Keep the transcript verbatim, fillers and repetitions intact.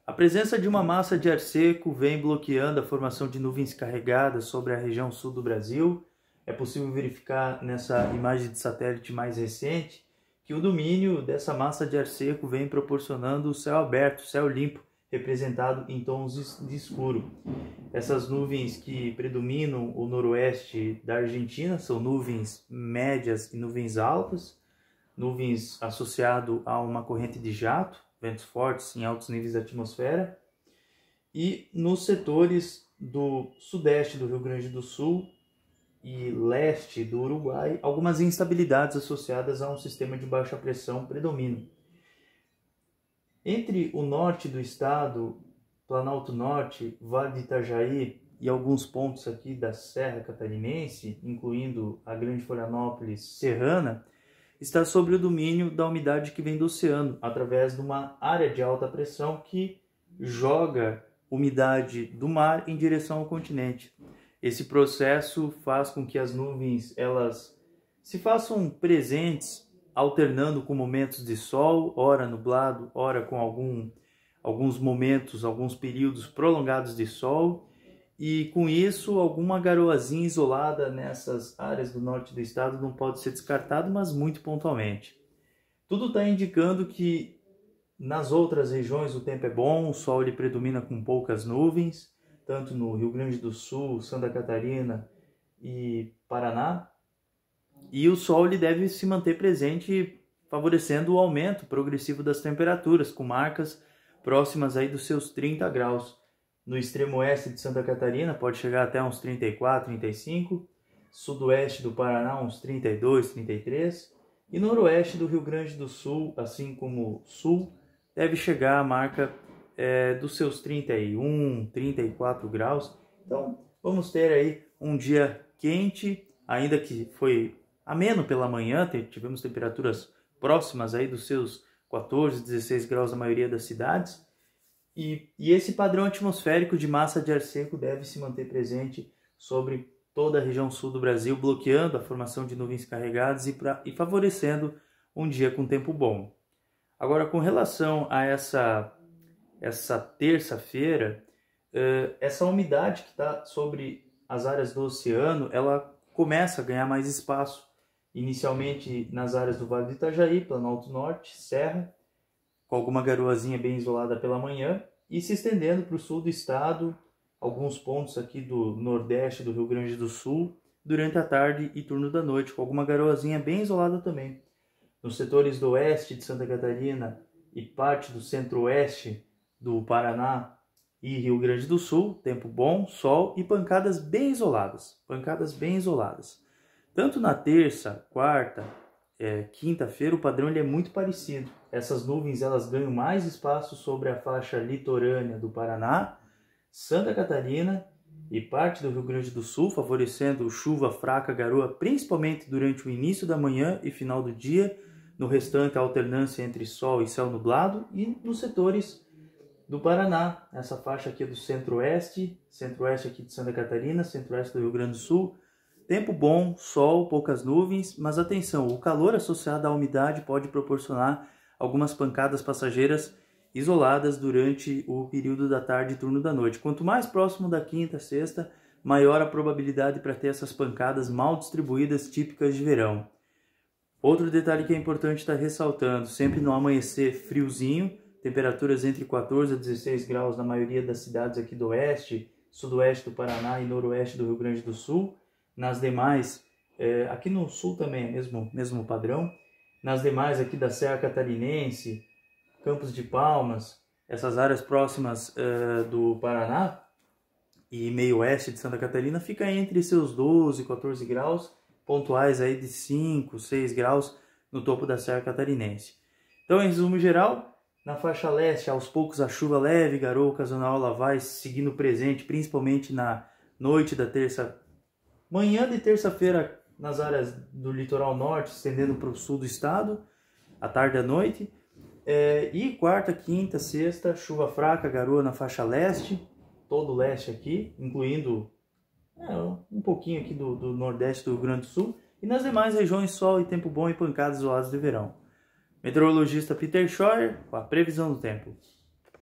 A presença de uma massa de ar seco vem bloqueando a formação de nuvens carregadas sobre a região sul do Brasil. É possível verificar nessa imagem de satélite mais recente que o domínio dessa massa de ar seco vem proporcionando o céu aberto, céu limpo, representado em tons de escuro. Essas nuvens que predominam o noroeste da Argentina são nuvens médias e nuvens altas, nuvens associadas a uma corrente de jato, ventos fortes em altos níveis da atmosfera, e nos setores do sudeste do Rio Grande do Sul e leste do Uruguai, algumas instabilidades associadas a um sistema de baixa pressão predominam. Entre o norte do estado, Planalto Norte, Vale de Itajaí e alguns pontos aqui da Serra Catarinense, incluindo a Grande Florianópolis serrana, está sob o domínio da umidade que vem do oceano, através de uma área de alta pressão que joga umidade do mar em direção ao continente. Esse processo faz com que as nuvens elas se façam presentes, alternando com momentos de sol, ora nublado, ora com algum, alguns momentos, alguns períodos prolongados de sol, e com isso alguma garoazinha isolada nessas áreas do norte do estado não pode ser descartado, mas muito pontualmente. Tudo está indicando que nas outras regiões o tempo é bom, o sol ele predomina com poucas nuvens, tanto no Rio Grande do Sul, Santa Catarina e Paraná, e o sol ele deve se manter presente, favorecendo o aumento progressivo das temperaturas, com marcas próximas aí dos seus trinta graus. No extremo oeste de Santa Catarina pode chegar até uns trinta e quatro, trinta e cinco, sudoeste do Paraná uns trinta e dois, trinta e três, e noroeste do Rio Grande do Sul, assim como sul, deve chegar à marca é, dos seus trinta e um, trinta e quatro graus. Então vamos ter aí um dia quente, ainda que foi ameno pela manhã, tivemos temperaturas próximas aí dos seus quatorze, dezesseis graus na maioria das cidades. E, e esse padrão atmosférico de massa de ar seco deve se manter presente sobre toda a região sul do Brasil, bloqueando a formação de nuvens carregadas e, pra, e favorecendo um dia com tempo bom. Agora, com relação a essa, essa terça-feira, uh, essa umidade que está sobre as áreas do oceano, ela começa a ganhar mais espaço, inicialmente nas áreas do Vale do Itajaí, Planalto Norte, Serra, com alguma garoazinha bem isolada pela manhã, e se estendendo para o sul do estado, alguns pontos aqui do nordeste do Rio Grande do Sul, durante a tarde e turno da noite, com alguma garoazinha bem isolada também. Nos setores do oeste de Santa Catarina e parte do centro-oeste do Paraná e Rio Grande do Sul, tempo bom, sol e pancadas bem isoladas, pancadas bem isoladas. Tanto na terça, quarta, É, quinta-feira o padrão ele é muito parecido. Essas nuvens elas ganham mais espaço sobre a faixa litorânea do Paraná, Santa Catarina e parte do Rio Grande do Sul, favorecendo chuva fraca, garoa, principalmente durante o início da manhã e final do dia. No restante, a alternância entre sol e céu nublado. E nos setores do Paraná, essa faixa aqui é do centro-oeste, centro-oeste aqui de Santa Catarina, centro-oeste do Rio Grande do Sul. Tempo bom, sol, poucas nuvens, mas atenção, o calor associado à umidade pode proporcionar algumas pancadas passageiras isoladas durante o período da tarde e turno da noite. Quanto mais próximo da quinta, sexta, maior a probabilidade para ter essas pancadas mal distribuídas típicas de verão. Outro detalhe que é importante estar ressaltando, sempre no amanhecer friozinho, temperaturas entre quatorze a dezesseis graus na maioria das cidades aqui do oeste, sudoeste do Paraná e noroeste do Rio Grande do Sul. Nas demais, é, aqui no sul também é mesmo, mesmo padrão, nas demais aqui da Serra Catarinense, Campos de Palmas, essas áreas próximas é, do Paraná e meio oeste de Santa Catarina, fica entre seus doze, quatorze graus, pontuais aí de cinco, seis graus no topo da Serra Catarinense. Então, em resumo geral, na faixa leste, aos poucos a chuva leve, garoa ocasional, ela vai seguindo presente, principalmente na noite da terça Manhã de terça-feira nas áreas do litoral norte, estendendo para o sul do estado, à tarde e à noite. É, e quarta, quinta, sexta, chuva fraca, garoa na faixa leste, todo o leste aqui, incluindo é, um pouquinho aqui do, do nordeste do Rio Grande do Sul. E nas demais regiões, sol e tempo bom e pancadas isoladas de verão. Meteorologista Peter Scheuer, com a previsão do tempo.